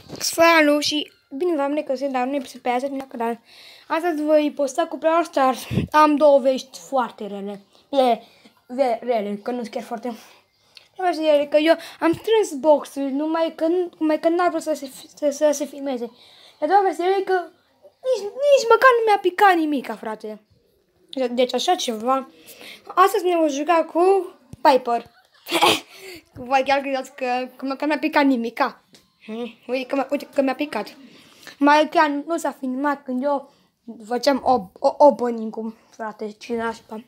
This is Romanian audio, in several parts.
Salut și bine v-am regăsit la un episod pe azi din canal. Astăzi voi posta cu Brawl Stars. Am două vești foarte rele. Rele, că nu sunt chiar foarte rele, că eu am strâns boxul, numai că n-a vrut să se filmeze. Dar doua veste e că nici măcar nu mi-a picat nimica, frate. Deci așa ceva. Astăzi ne vom juca cu Piper. Voi chiar credeți că mi-a picat nimica. Uite că mi-a picat. Mai chiar nu s-a filmat când eu făceam opening-ul, frate, ce nașpa.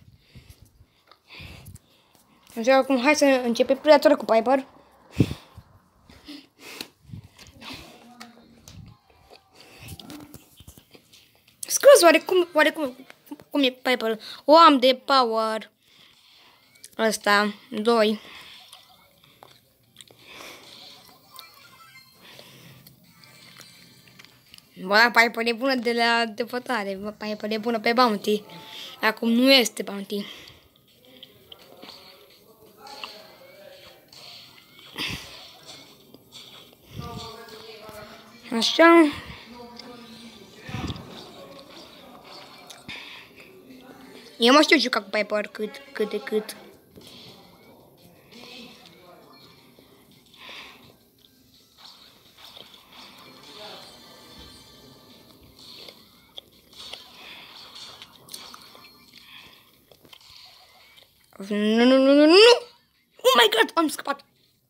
Așa, acum hai să începem predatorul cu Piper. Scuze, cum e Piper? O am de power. Ăsta, 2. Bă, Piper e bună de la depătare. Piper e bună pe bounty. Acum nu este bounty. Așa. Eu mă știu juca cu Piper cât de cât. Nu! Oh my god, am scăpat!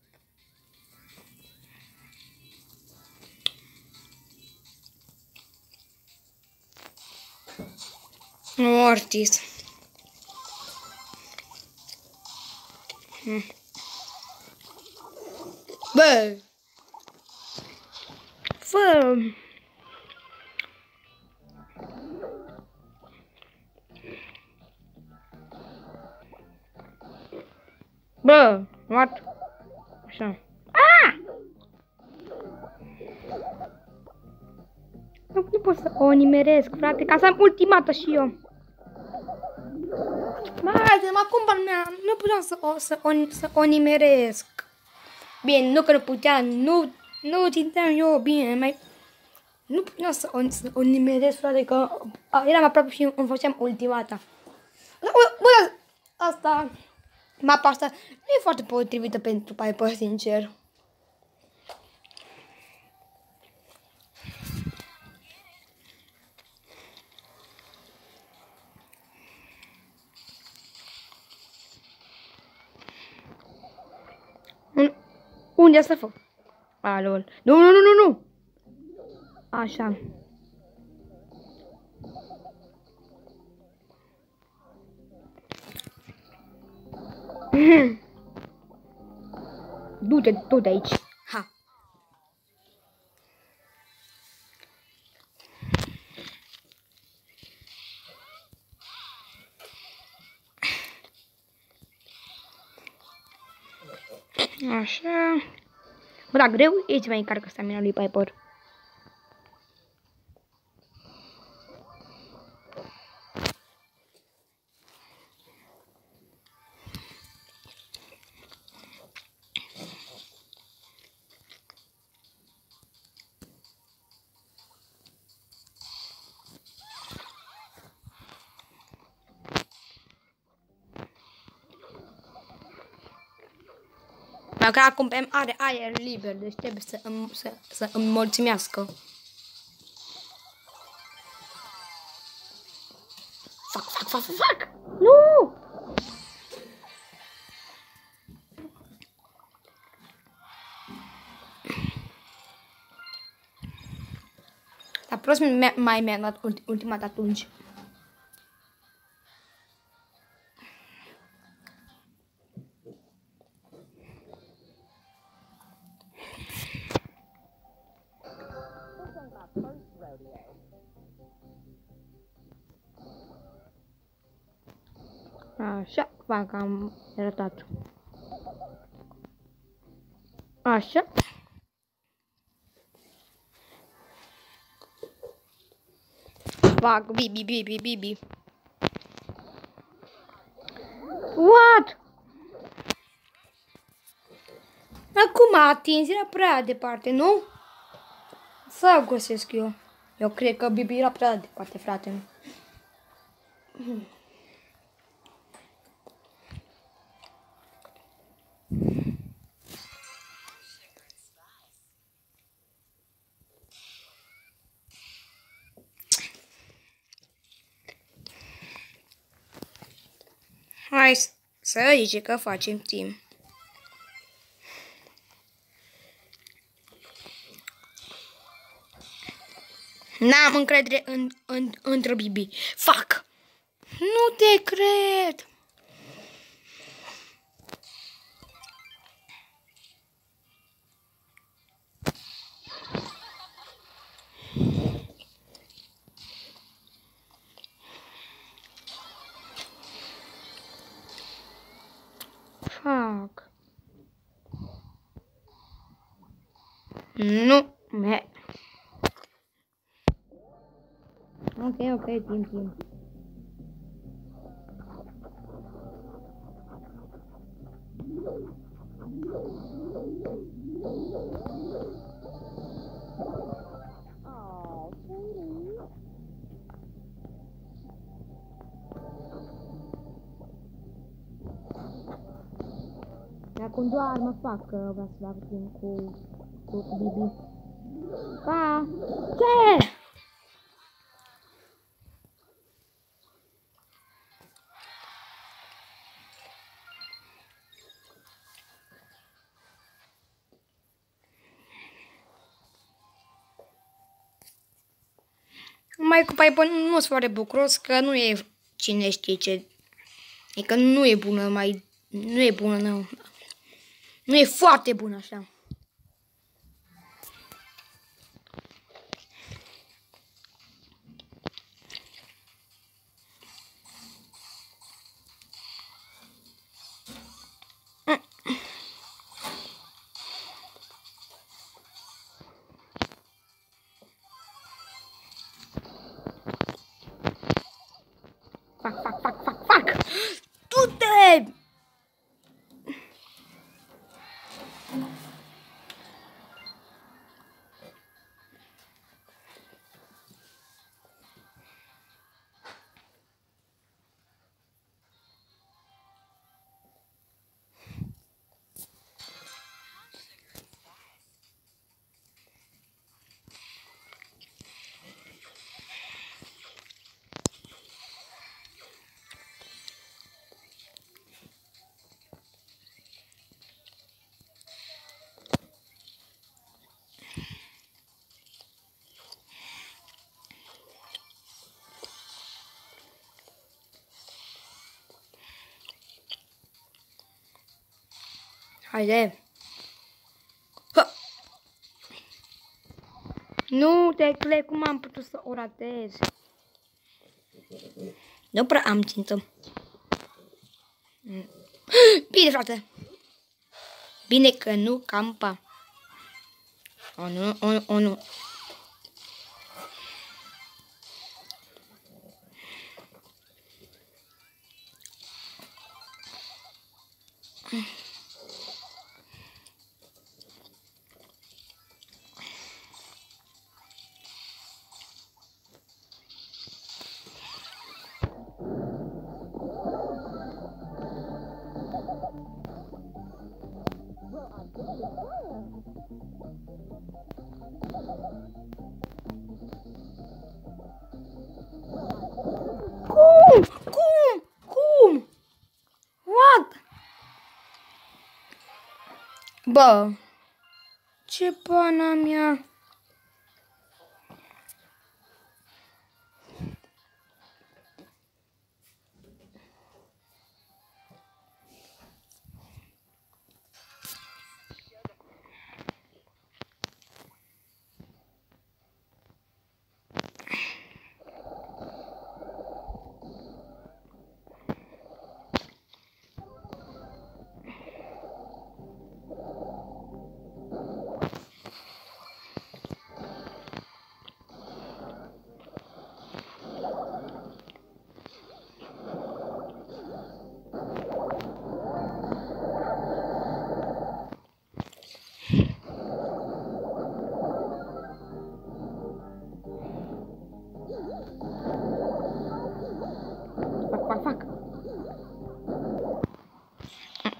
Mortis. Bă! Fă! Bă! What? Așa. Ah! Nu pot să o nimeresc, frate, ca să am ultimată și eu. Mai, acum nu puteam să o nimeresc. Bine, nu că nu puteam, nu ținteam eu bine, mai... Nu puteam să o nimeresc, frate, că eram aproape și îmi făceam ultimata. Bă, asta, mapa asta nu e foarte potrivită pentru Piper, sincer. Unde să fac? Alol. Nu! Așa. Du-te tot de aici. Ha. Așa. Bă, da, greu e ce mai încarcă stamina lui Piper. Dacă acum are aer liber, deci trebuie să înmulțimească. Fac! Nu! La prost mai mi-a dat ultima dată atunci. Așa, fac, am arătat. Așa. Fac, Bibi. What? Acum a atins, era prea departe, nu? Să găsesc eu. Eu cred că Bibi era prea departe, frate. Hai să zice că facem timp. N-am încredere într Bibi. Fac! Nu te cred! Fac. Nu. Ok, timp. Acum doar mă fac că vreau să fac timp cu Bibi. Pa! Ce? Mai cu Piper nu sunt foarte bucuros că nu e cine știe ce. E că nu e bună nu e bună, nu. Nu e foarte bună așa. Fac! Du-te! Haide! Ha! Nu te cred, cum am putut să o ratez? Nu prea am țintă. Bine, frate! Bine că nu campa. O, nu. Cum? What? Bă, ce pana mea?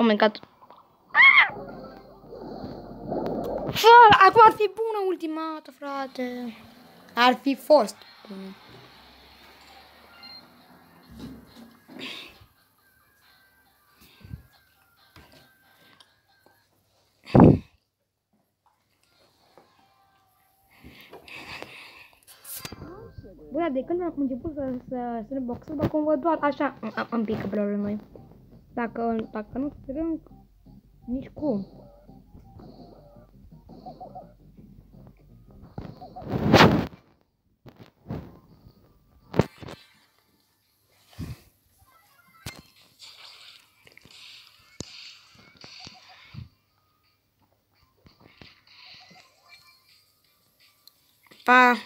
my god. Fă, acum ar fi bună ultimată, frate. Ar fi fost bună. Bă, de când am început să ne boxăm, acum văd doar așa am pică pe noi. Dacă nu strâng, nici cum. Pa!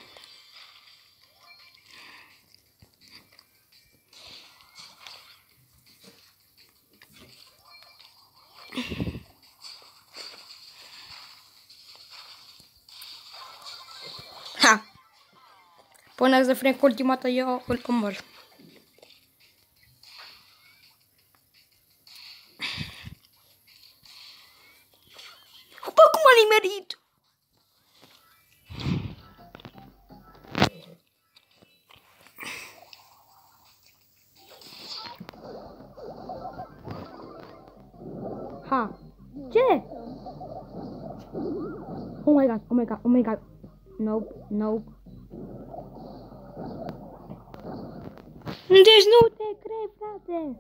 Ha! Până să frec ultima dată eu îl omor. Bă, cum a nimerit? Ha! Ce? Oh my god, oh my god, oh my god. Nope, nope. Deci nu te cred, frate.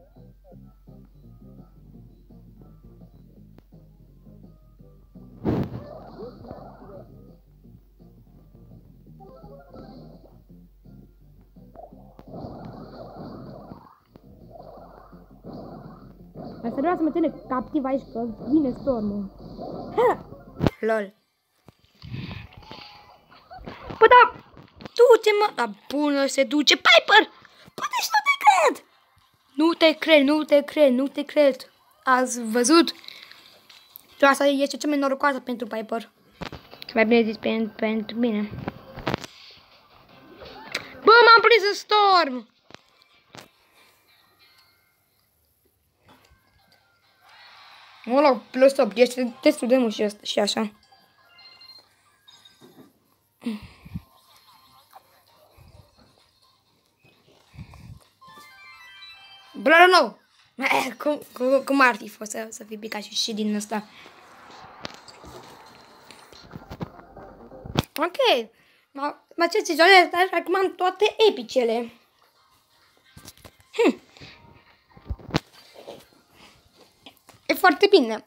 Asta vreau să mă ține captiv aici, că vine stormul. Ha! Lol. Bă, da, du-te, mă, da, bună, se duce Piper! Bă, deci nu te cred! Nu te cred, nu te cred, nu te cred. Ați văzut? Tu asta este cea mai norocoasă pentru Piper. Mai bine zis pentru mine. Bă, m-am prins în storm! Mă luau plus 8, este destul de mult și așa. Bla, nu! Cum ar fi fost să fii picat și din ăsta? Ok. Ma ce sezoane astea, acum am toate epicele. E foarte bine.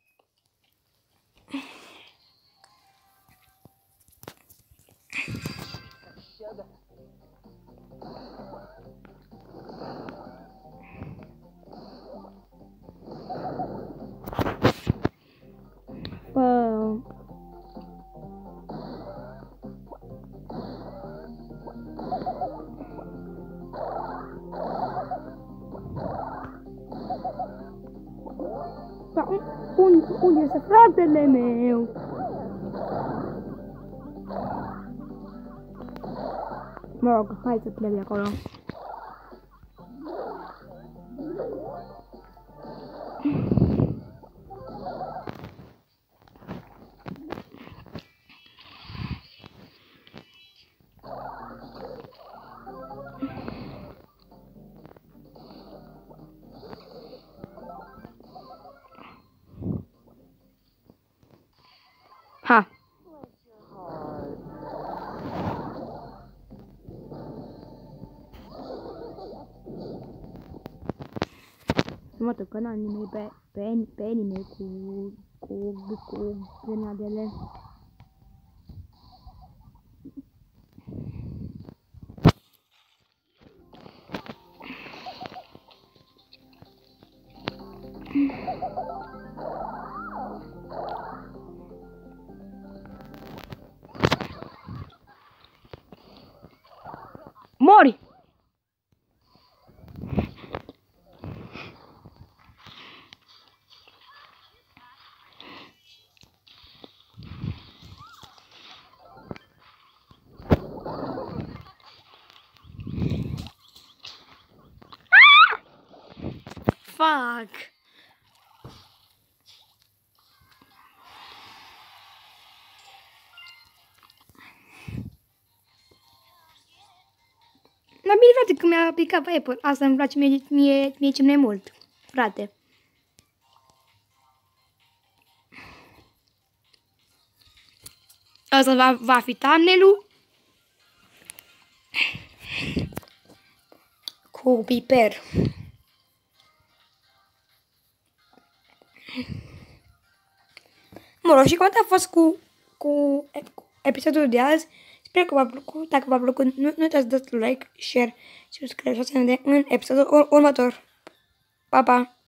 Unde este fratele meu? Mă rog, hai să plec de acolo. Ha! Mă că n-am nimeni pe nimeni cu grenadele. Mori! Fuck! bine, frate, că mi-a picat pe Apple. Asta îmi place mie cel mai mult, frate. Asta va fi thumbnail-ul cu piper. Mă rog, și cum a fost cu episodul de azi. Sper că v-a plăcut. Dacă v-a plăcut, nu uitați să dați like, share și subscribe și să ne vedem în episodul următor. Pa, pa!